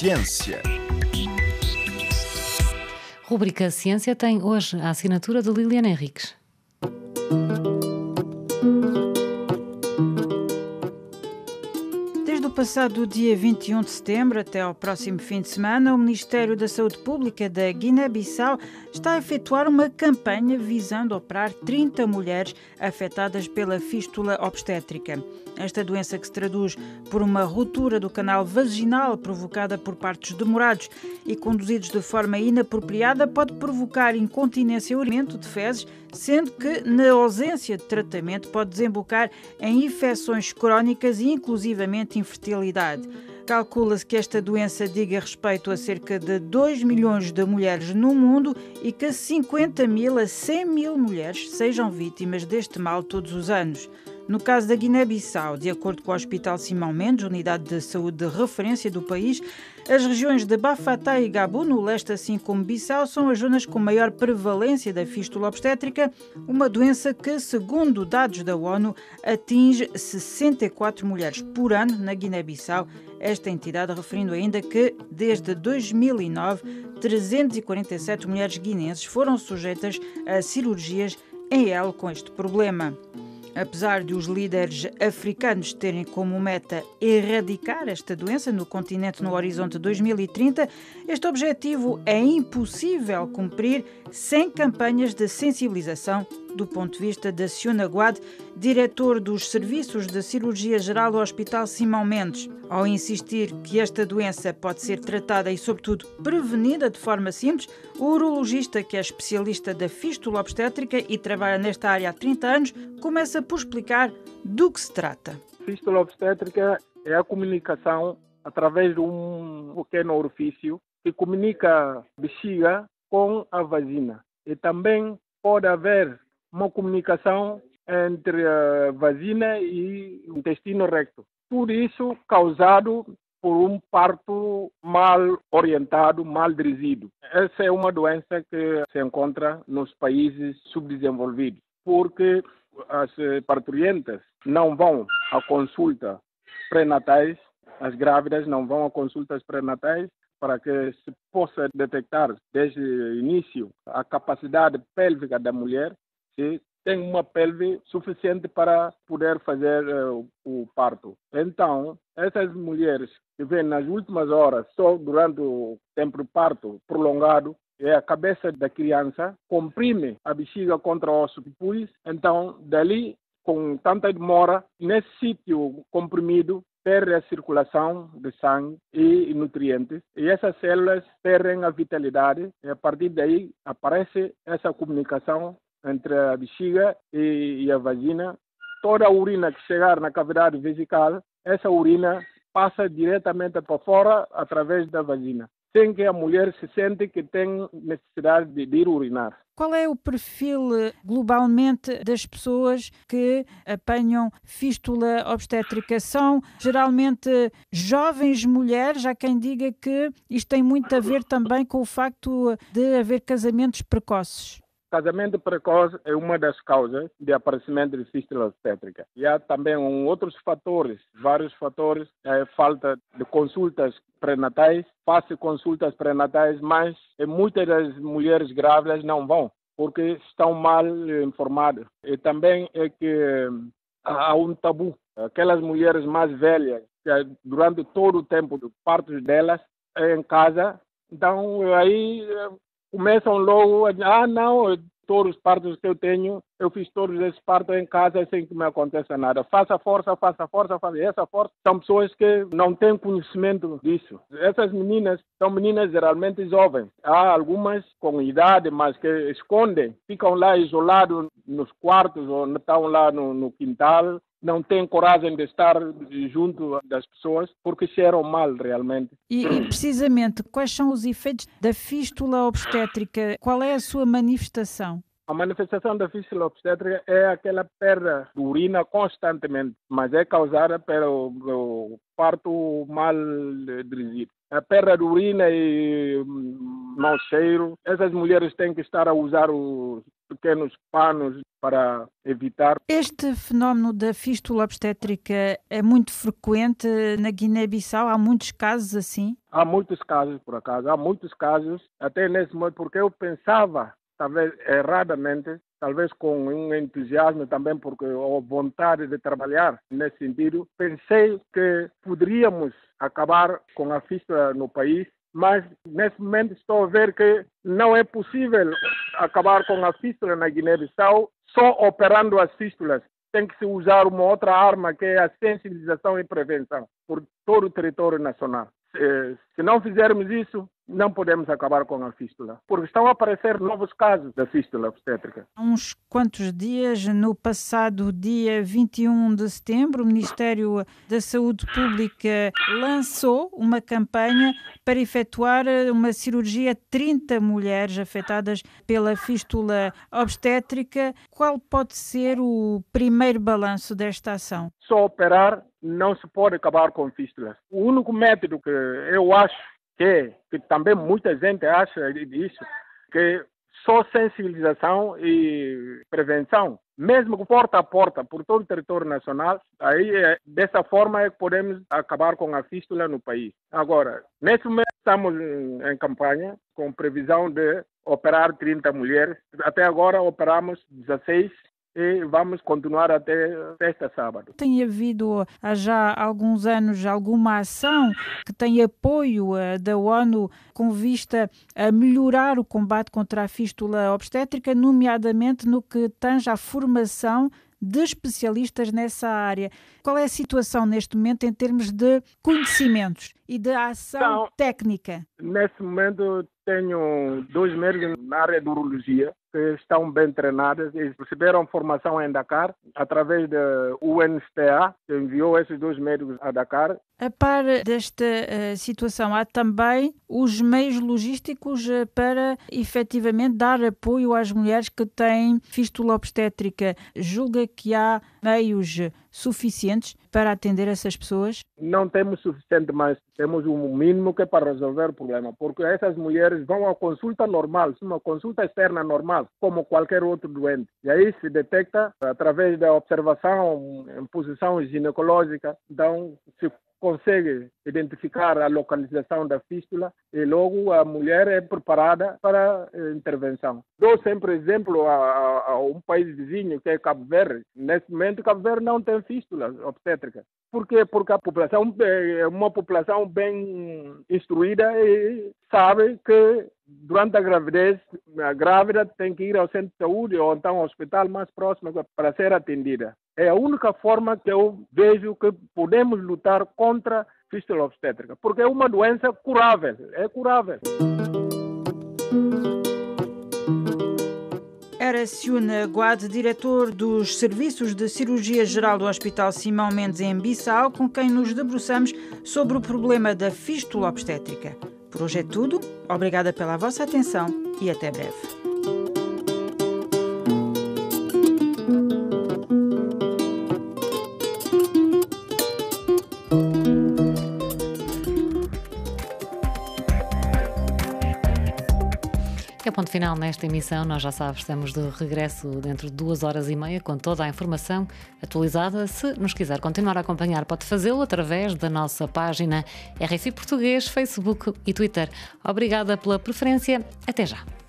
Ciência. Rubrica Ciência tem hoje a assinatura de Liliana Henriques. Desde o passado dia 21 de setembro até ao próximo fim de semana, o Ministério da Saúde Pública da Guiné-Bissau está a efetuar uma campanha visando operar 30 mulheres afetadas pela fístula obstétrica. Esta doença, que se traduz por uma ruptura do canal vaginal provocada por partos demorados e conduzidos de forma inapropriada, pode provocar incontinência e urinamento de fezes, sendo que, na ausência de tratamento, pode desembocar em infecções crónicas e, inclusivamente, infertilidade. Calcula-se que esta doença diga respeito a cerca de 2 milhões de mulheres no mundo e que 50 mil a 100 mil mulheres sejam vítimas deste mal todos os anos. No caso da Guiné-Bissau, de acordo com o Hospital Simão Mendes, unidade de saúde de referência do país, as regiões de Bafatá e Gabu, no leste, assim como Bissau, são as zonas com maior prevalência da fístula obstétrica, uma doença que, segundo dados da ONU, atinge 64 mulheres por ano na Guiné-Bissau. Esta entidade referindo ainda que, desde 2009, 347 mulheres guineenses foram sujeitas a cirurgias em elo com este problema. Apesar de os líderes africanos terem como meta erradicar esta doença no continente no horizonte 2030, este objetivo é impossível cumprir sem campanhas de sensibilização, do ponto de vista de Siona Guad, diretor dos Serviços de Cirurgia Geral do Hospital Simão Mendes. Ao insistir que esta doença pode ser tratada e, sobretudo, prevenida de forma simples, o urologista, que é especialista da fístula obstétrica e trabalha nesta área há 30 anos, começa por explicar do que se trata. Fístula obstétrica é a comunicação através de um pequeno orifício que comunica a bexiga com a vagina. E também pode haver uma comunicação entre a vagina e o intestino recto. Tudo isso causado por um parto mal orientado, mal dirigido. Essa é uma doença que se encontra nos países subdesenvolvidos, porque as parturientas não vão a consulta pré-natais, as grávidas não vão a consultas pré-natais para que se possa detectar desde o início a capacidade pélvica da mulher, se tem uma pelve suficiente para poder fazer o parto. Então, essas mulheres que vêm nas últimas horas, só durante o tempo de parto prolongado, a cabeça da criança comprime a bexiga contra o osso de pus, então, dali, com tanta demora, nesse sítio comprimido, perde a circulação de sangue e nutrientes, e essas células perdem a vitalidade, e a partir daí aparece essa comunicação entre a bexiga e a vagina. Toda a urina que chegar na cavidade vesical, essa urina passa diretamente para fora através da vagina, sem que a mulher se sente que tem necessidade de ir urinar. Qual é o perfil globalmente das pessoas que apanham fístula obstétrica? São geralmente jovens mulheres, há quem diga que isto tem muito a ver também com o facto de haver casamentos precoces. Casamento precoce é uma das causas de aparecimento de fístula obstétrica. E há também outros fatores, vários fatores, falta de consultas pré-natais, faz consultas pré-natais, mas muitas das mulheres grávidas não vão, porque estão mal informadas. E também é que há um tabu. Aquelas mulheres mais velhas, que durante todo o tempo do parto delas, é em casa, então aí começam logo a não, todos os partos que eu tenho, eu fiz todos esses partos em casa sem que me aconteça nada. Faça força. E essa força são pessoas que não têm conhecimento disso. Essas meninas são meninas geralmente jovens. Há algumas com idade, mas que escondem, ficam lá isolados nos quartos ou estão lá no quintal. Não têm coragem de estar junto das pessoas porque cheiram mal realmente. E precisamente, quais são os efeitos da fístula obstétrica? Qual é a sua manifestação? A manifestação da fístula obstétrica é aquela perda de urina constantemente, mas é causada pelo parto mal dirigido. A perda de urina e mau cheiro, essas mulheres têm que estar a usar os pequenos panos para evitar. Este fenómeno da fístula obstétrica é muito frequente na Guiné-Bissau? Há muitos casos assim? Há muitos casos, por acaso, há muitos casos, até nesse momento, porque eu pensava, talvez erradamente, talvez com um entusiasmo também, porque a vontade de trabalhar nesse sentido, pensei que poderíamos acabar com a fístula no país, mas nesse momento estou a ver que não é possível acabar com a fístula na Guiné-Bissau só operando as fístulas. Tem que se usar uma outra arma, que é a sensibilização e prevenção por todo o território nacional. Se não fizermos isso, não podemos acabar com a fístula, porque estão a aparecer novos casos da fístula obstétrica. Há uns quantos dias, no passado dia 21 de setembro, o Ministério da Saúde Pública lançou uma campanha para efetuar uma cirurgia a 30 mulheres afetadas pela fístula obstétrica. Qual pode ser o primeiro balanço desta ação? Só operar não se pode acabar com fístulas. O único método que eu acho que também muita gente acha disso, que só sensibilização e prevenção, mesmo que porta a porta por todo o território nacional, aí dessa forma é que podemos acabar com a fístula no país. Agora, nesse momento estamos em campanha com previsão de operar 30 mulheres. Até agora operamos 16 e vamos continuar até sexta, sábado. Tem havido há já alguns anos alguma ação que tem apoio da ONU com vista a melhorar o combate contra a fístula obstétrica, nomeadamente no que tange à formação de especialistas nessa área. Qual é a situação neste momento em termos de conhecimentos e de ação técnica? Nesse momento tenho 2 médicos na área de urologia que estão bem treinados e receberam formação em Dakar através da UNFPA, que enviou esses 2 médicos a Dakar. A par desta situação, há também os meios logísticos para efetivamente dar apoio às mulheres que têm fístula obstétrica. Julga que há meios suficientes para atender essas pessoas? Não temos suficiente, mas temos o mínimo que é para resolver o problema, porque essas mulheres vão à consulta normal, uma consulta externa normal, como qualquer outro doente. E aí se detecta, através da observação em posição ginecológica, então se consegue identificar a localização da fístula e logo a mulher é preparada para a intervenção. Dou sempre exemplo a um país vizinho, que é Cabo Verde. Nesse momento, Cabo Verde não tem fístula obstétrica. Por quê? Porque a população é uma população bem instruída e sabe que durante a gravidez, a grávida tem que ir ao centro de saúde ou então ao hospital mais próximo para ser atendida. É a única forma que eu vejo que podemos lutar contra a fístula obstétrica, porque é uma doença curável, é curável. Era Siuna Guade, diretor dos Serviços de Cirurgia Geral do Hospital Simão Mendes em Bissau, com quem nos debruçamos sobre o problema da fístula obstétrica. Por hoje é tudo. Obrigada pela vossa atenção e até breve. É ponto final nesta emissão. Nós já sabes, estamos de regresso dentro de 2h30 com toda a informação atualizada. Se nos quiser continuar a acompanhar, pode fazê-lo através da nossa página RFI Português, Facebook e Twitter. Obrigada pela preferência. Até já.